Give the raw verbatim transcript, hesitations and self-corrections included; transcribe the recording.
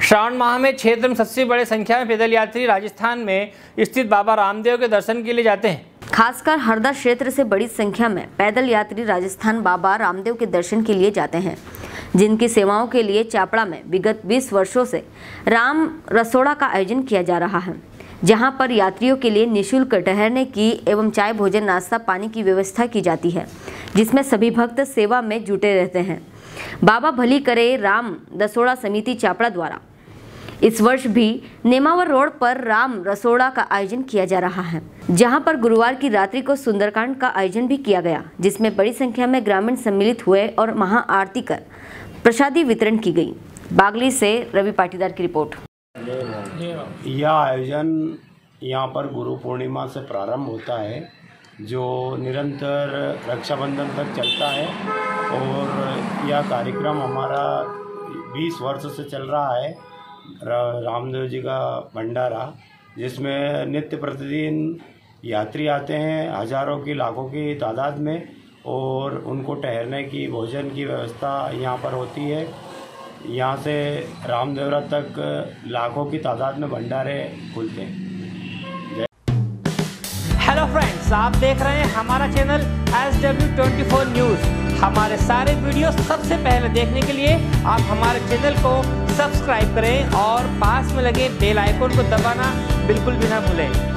श्रावण माह में क्षेत्र में सबसे बड़ी संख्या में पैदल यात्री राजस्थान में स्थित बाबा रामदेव के दर्शन के लिए जाते हैं। खासकर हरदा क्षेत्र से बड़ी संख्या में पैदल यात्री राजस्थान बाबा रामदेव के दर्शन के लिए जाते हैं, जिनकी सेवाओं के लिए चापड़ा में विगत बीस वर्षों से राम रसोड़ा का आयोजन किया जा रहा है, जहां पर यात्रियों के लिए निःशुल्क ठहरने की एवं चाय भोजन नाश्ता पानी की व्यवस्था की जाती है, जिसमें सभी भक्त सेवा में जुटे रहते हैं। बाबा भली करे राम रसोड़ा समिति चापड़ा द्वारा इस वर्ष भी नेमावर रोड पर राम रसोड़ा का आयोजन किया जा रहा है, जहां पर गुरुवार की रात्रि को सुंदरकांड का आयोजन भी किया गया, जिसमें बड़ी संख्या में ग्रामीण सम्मिलित हुए और महाआरती कर प्रसादी वितरण की गई। बागली से रवि पाटीदार की रिपोर्ट। यह आयोजन यहाँ पर गुरु पूर्णिमा से प्रारंभ होता है, जो निरंतर रक्षाबंधन तक चलता है और यह कार्यक्रम हमारा बीस वर्ष से चल रहा है। रामदेव जी का भंडारा, जिसमें नित्य प्रतिदिन यात्री आते हैं हजारों की लाखों की तादाद में, और उनको ठहरने की भोजन की व्यवस्था यहाँ पर होती है। यहाँ से रामदेवरा तक लाखों की तादाद में भंडारे खुलते हैं। हेलो फ्रेंड्स, आप देख रहे हैं हमारा channel S W twenty four news. हमारे सारे वीडियो सबसे पहले देखने के लिए आप हमारे चैनल को सब्सक्राइब करें और पास में लगे बेल आइकन को दबाना बिल्कुल भी ना भूलें।